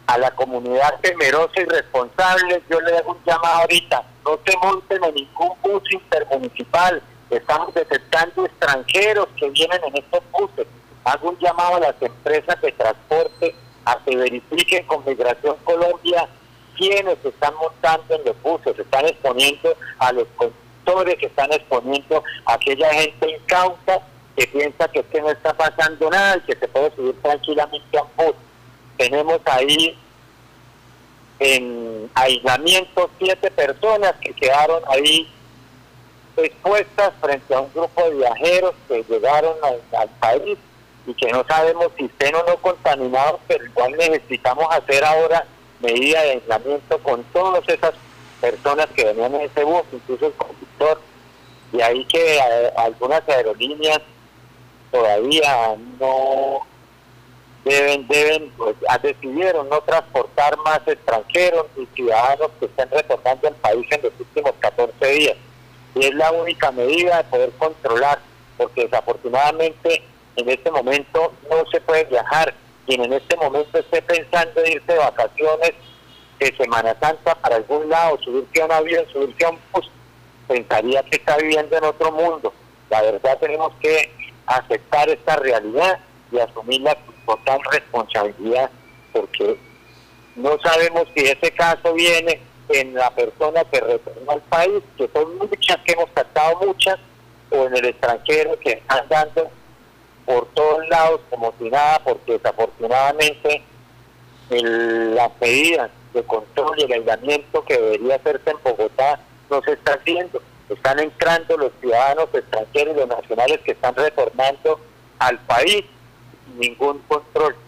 A la comunidad temerosa y responsable, yo le hago un llamado ahorita: no se monten en ningún bus intermunicipal. Estamos detectando extranjeros que vienen en estos buses. Hago un llamado a las empresas de transporte a que verifiquen con Migración Colombia quiénes se están montando en los buses, se están exponiendo a los conductores, se están exponiendo a aquella gente incauta que piensa que no está pasando nada y que se puede subir tranquilamente a un bus. Tenemos ahí en aislamiento 7 personas que quedaron ahí expuestas frente a un grupo de viajeros que llegaron al país y que no sabemos si estén o no contaminados, pero igual necesitamos hacer ahora medida de aislamiento con todas esas personas que venían en ese bus, incluso el conductor. Y ahí que algunas aerolíneas todavía no pues, decidieron no transportar más extranjeros y ciudadanos que estén retornando al país en los últimos 14 días. Y es la única medida de poder controlar, porque desafortunadamente en este momento no se puede viajar. Quien en este momento esté pensando en irse de vacaciones de Semana Santa para algún lado, subirse a un avión, subirse a un bus, pensaría que está viviendo en otro mundo. La verdad, tenemos que aceptar esta realidad y asumirla con total responsabilidad, porque no sabemos si ese caso viene en la persona que retornó al país, que son muchas, que hemos captado muchas, o en el extranjero que están dando por todos lados como si nada, porque desafortunadamente las medidas de control y el aislamiento que debería hacerse en Bogotá no se está haciendo. Están entrando los ciudadanos extranjeros y los nacionales que están retornando al país sin ningún control.